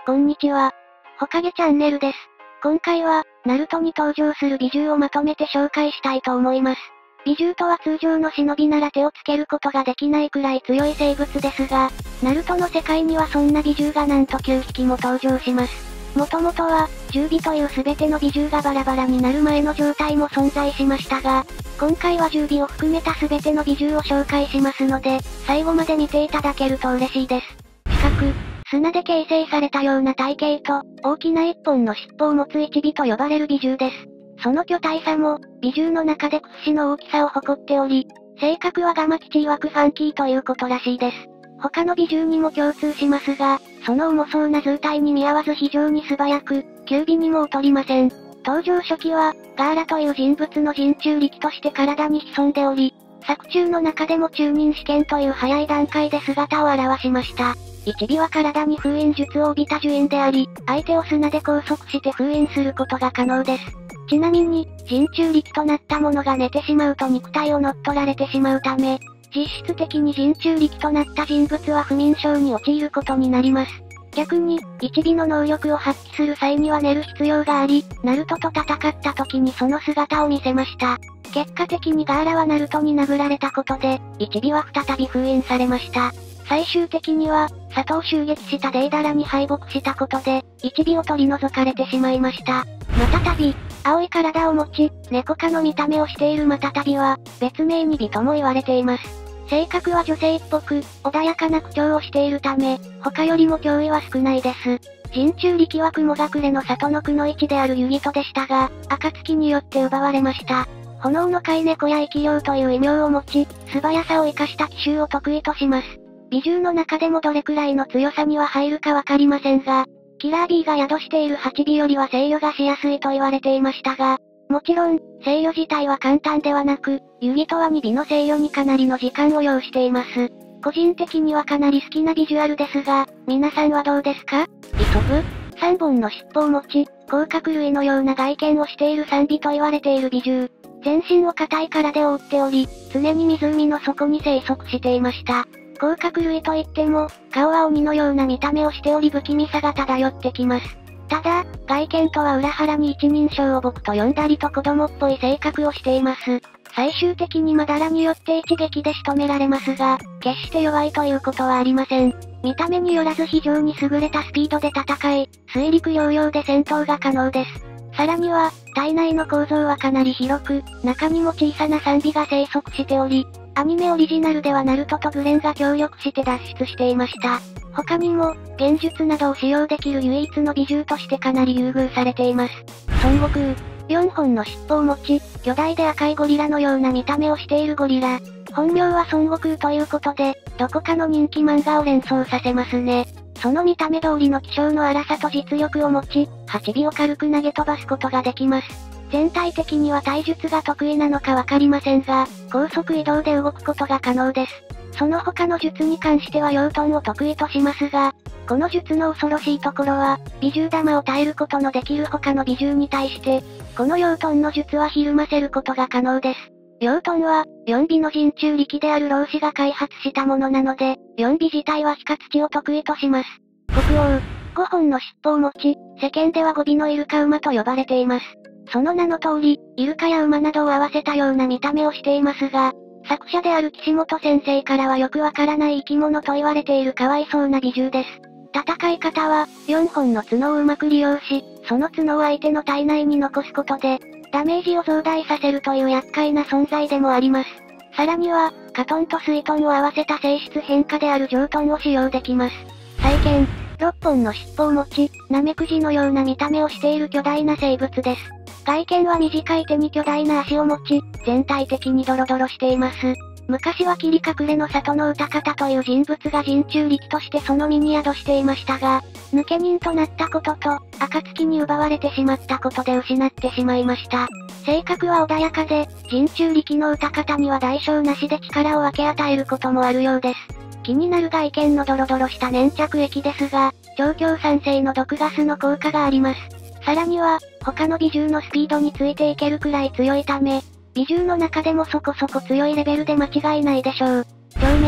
こんにちは。ほかげチャンネルです。今回は、ナルトに登場する美獣をまとめて紹介したいと思います。美獣とは通常の忍びなら手をつけることができないくらい強い生物ですが、ナルトの世界にはそんな美獣がなんと9匹も登場します。もともとは、10尾という全ての美獣がバラバラになる前の状態も存在しましたが、今回は10尾を含めた全ての美獣を紹介しますので、最後まで見ていただけると嬉しいです。四角、砂で形成されたような体型と、大きな一本の尻尾を持つ一尾と呼ばれる美獣です。その巨大さも、美獣の中で屈指の大きさを誇っており、性格はガマ吉曰くファンキーということらしいです。他の美獣にも共通しますが、その重そうな図体に見合わず非常に素早く、九尾にも劣りません。登場初期は、ガーラという人物の人中力として体に潜んでおり、作中の中でも中任試験という早い段階で姿を現しました。一尾は体に封印術を帯びた呪印であり、相手を砂で拘束して封印することが可能です。ちなみに、人中力となった者が寝てしまうと肉体を乗っ取られてしまうため、実質的に人中力となった人物は不眠症に陥ることになります。逆に、一尾の能力を発揮する際には寝る必要があり、ナルトと戦った時にその姿を見せました。結果的にガーラはナルトに殴られたことで、一尾は再び封印されました。最終的には、佐藤を襲撃したデイダラに敗北したことで、一尾を取り除かれてしまいました。マタタビ、青い体を持ち、猫科の見た目をしているマタタビは、別名に尾とも言われています。性格は女性っぽく、穏やかな口調をしているため、他よりも脅威は少ないです。人中力は雲隠れの里のくの一であるユギトでしたが、暁によって奪われました。炎の飼い猫や生き量という異名を持ち、素早さを生かした奇襲を得意とします。美獣の中でもどれくらいの強さには入るかわかりませんが、キラー B が宿している8尾よりは制御がしやすいと言われていましたが、もちろん、制御自体は簡単ではなく、ユギトは2尾の制御にかなりの時間を要しています。個人的にはかなり好きなビジュアルですが、皆さんはどうですか？イソブ？3本の尻尾を持ち、甲殻類のような外見をしている3尾と言われている美獣。全身を硬い殻で覆っており、常に湖の底に生息していました。甲殻類といっても、顔は鬼のような見た目をしており不気味さが漂ってきます。ただ、外見とは裏腹に一人称を僕と呼んだりと子供っぽい性格をしています。最終的にマダラによって一撃で仕留められますが、決して弱いということはありません。見た目によらず非常に優れたスピードで戦い、水陸両用で戦闘が可能です。さらには、体内の構造はかなり広く、中にも小さな3尾が生息しており、アニメオリジナルではナルトとグレンが協力して脱出していました。他にも、幻術などを使用できる唯一の美獣としてかなり優遇されています。孫悟空。4本の尻尾を持ち、巨大で赤いゴリラのような見た目をしているゴリラ。本名は孫悟空ということで、どこかの人気漫画を連想させますね。その見た目通りの気性の荒さと実力を持ち、8尾を軽く投げ飛ばすことができます。全体的には体術が得意なのかわかりませんが、高速移動で動くことが可能です。その他の術に関しては養豚を得意としますが、この術の恐ろしいところは、美獣玉を耐えることのできる他の美獣に対して、この養豚の術はひるませることが可能です。養豚は、4尾の人中力である老子が開発したものなので、4尾自体は非活地を得意とします。国王、5本の尻尾を持ち、世間では5尾のイルカ馬と呼ばれています。その名の通り、イルカや馬などを合わせたような見た目をしていますが、作者である岸本先生からはよくわからない生き物と言われているかわいそうな美獣です。戦い方は、4本の角をうまく利用し、その角を相手の体内に残すことで、ダメージを増大させるという厄介な存在でもあります。さらには、カトンとスイトンを合わせた性質変化であるジョートンを使用できます。再建、6本の尻尾を持ち、ナメクジのような見た目をしている巨大な生物です。外見は短い手に巨大な足を持ち、全体的にドロドロしています。昔は切り隠れの里の歌方という人物が人中力としてその身に宿していましたが、抜け人となったことと、暁に奪われてしまったことで失ってしまいました。性格は穏やかで、人中力の歌方には代償なしで力を分け与えることもあるようです。気になる外見のドロドロした粘着液ですが、超強酸性の毒ガスの効果があります。さらには、他の美獣のスピードについていけるくらい強いため、美獣の中でもそこそこ強いレベルで間違いないでしょう。長命。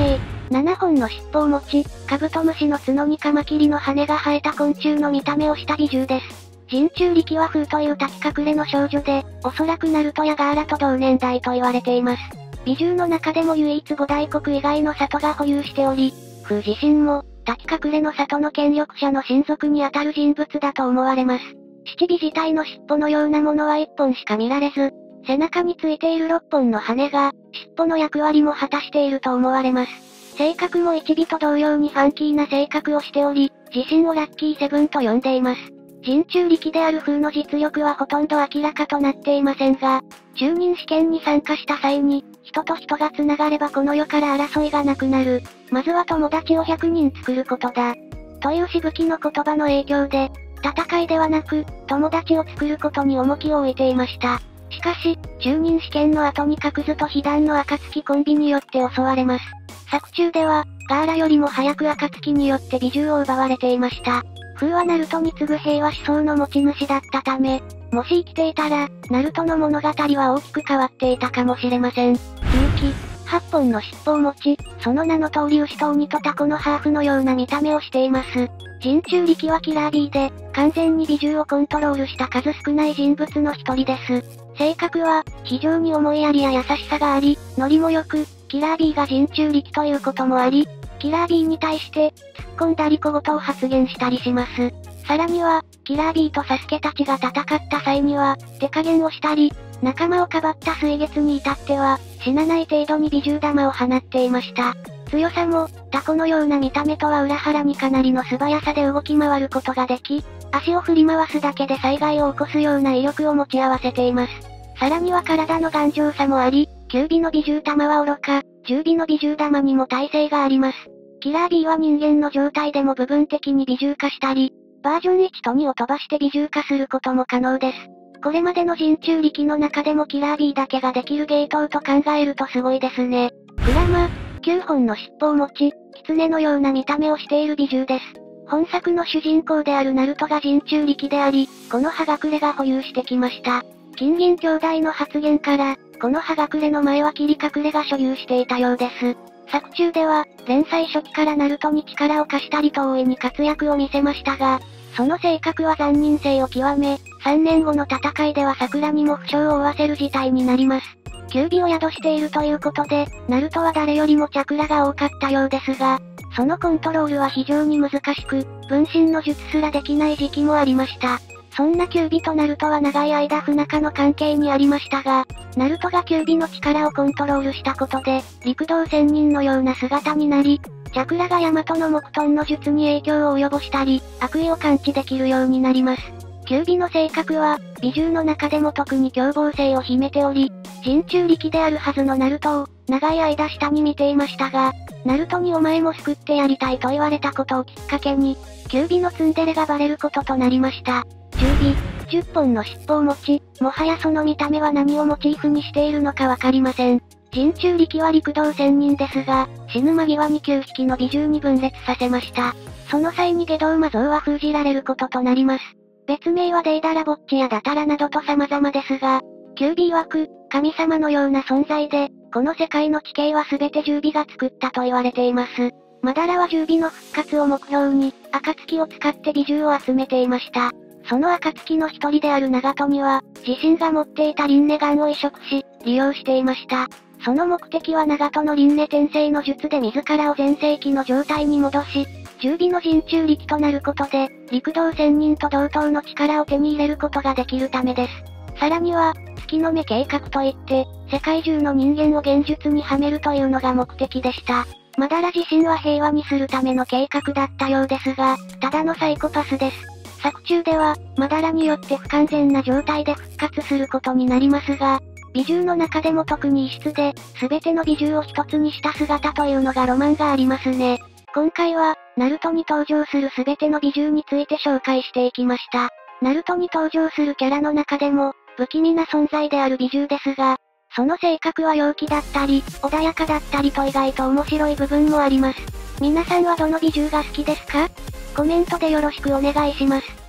7本の尻尾を持ち、カブトムシの角にカマキリの羽が生えた昆虫の見た目をした美獣です。神中力は風という滝隠れの少女で、おそらくナルトやガーラと同年代と言われています。美獣の中でも唯一五大国以外の里が保有しており、風自身も、滝隠れの里の権力者の親族にあたる人物だと思われます。七尾自体の尻尾のようなものは1本しか見られず、背中についている6本の羽が、尻尾の役割も果たしていると思われます。性格も一尾と同様にファンキーな性格をしており、自身をラッキーセブンと呼んでいます。神中力である風の実力はほとんど明らかとなっていませんが、中任試験に参加した際に、人と人が繋がればこの世から争いがなくなる。まずは友達を100人作ることだ。というしぶきの言葉の影響で、戦いではなく、友達を作ることに重きを置いていました。しかし、中任試験の後に角図と被弾の暁コンビによって襲われます。作中では、ガーラよりも早く暁によって美獣を奪われていました。風はナルトに次ぐ平和思想の持ち主だったため、もし生きていたら、ナルトの物語は大きく変わっていたかもしれません。勇気、8本の尻尾を持ち、その名の通り牛と鬼とタコのハーフのような見た目をしています。神中力はキラー B で、完全に美獣をコントロールした数少ない人物の一人です。性格は、非常に思いやりや優しさがあり、ノリも良く、キラー B が神中力ということもあり、キラー B に対して、突っ込んだり小言を発言したりします。さらには、キラー B とサスケたちが戦った際には、手加減をしたり、仲間をかばった水月に至っては、死なない程度に美獣玉を放っていました。強さも、タコのような見た目とは裏腹にかなりの素早さで動き回ることができ、足を振り回すだけで災害を起こすような威力を持ち合わせています。さらには体の頑丈さもあり、9尾の美獣玉は愚か、10尾の美獣玉にも耐性があります。キラー B は人間の状態でも部分的に美獣化したり、バージョン1と2を飛ばして美獣化することも可能です。これまでの神中力の中でもキラー B だけができるゲートと考えるとすごいですね。フラマ、9本の尻尾を持ち、狐のような見た目をしている美獣です。本作の主人公であるナルトが神中力であり、この葉隠れが保有してきました。金銀兄弟の発言から、この葉隠れの前は霧隠れが所有していたようです。作中では、連載初期からナルトに力を貸したりと大いに活躍を見せましたが、その性格は残忍性を極め、3年後の戦いでは桜にも負傷を負わせる事態になります。9尾を宿しているということで、ナルトは誰よりもチャクラが多かったようですが、そのコントロールは非常に難しく、分身の術すらできない時期もありました。そんな9尾とナルトは長い間不仲の関係にありましたが、ナルトが9尾の力をコントロールしたことで、陸道仙人のような姿になり、チャクラがヤマトの木遁の術に影響を及ぼしたり、悪意を感知できるようになります。9尾の性格は、美獣の中でも特に凶暴性を秘めており、神中力であるはずのナルトを、長い間下に見ていましたが、ナルトにお前も救ってやりたいと言われたことをきっかけに、9尾のツンデレがバレることとなりました。10尾、10本の尻尾を持ち、もはやその見た目は何をモチーフにしているのかわかりません。神中力は陸道仙人ですが、死ぬ間際に9匹の美獣に分裂させました。その際に下道魔像は封じられることとなります。別名はデイダラボッチやダタラなどと様々ですが、9尾曰く、神様のような存在で、この世界の地形は全て10尾が作ったと言われています。マダラは10尾の復活を目標に、暁を使って美獣を集めていました。その暁の一人である長門は、自身が持っていた輪廻眼を移植し、利用していました。その目的は長門の輪廻転生の術で自らを全盛期の状態に戻し、10尾の神中力となることで、陸道仙人と同等の力を手に入れることができるためです。さらには、月の目計画といって、世界中の人間を現術にはめるというのが目的でした。マダラ自身は平和にするための計画だったようですが、ただのサイコパスです。作中では、マダラによって不完全な状態で復活することになりますが、美獣の中でも特に異質で、すべての美獣を一つにした姿というのがロマンがありますね。今回は、ナルトに登場するすべての美獣について紹介していきました。ナルトに登場するキャラの中でも、不気味な存在である美獣ですが、その性格は陽気だったり、穏やかだったりと意外と面白い部分もあります。皆さんはどの美獣が好きですか？コメントでよろしくお願いします。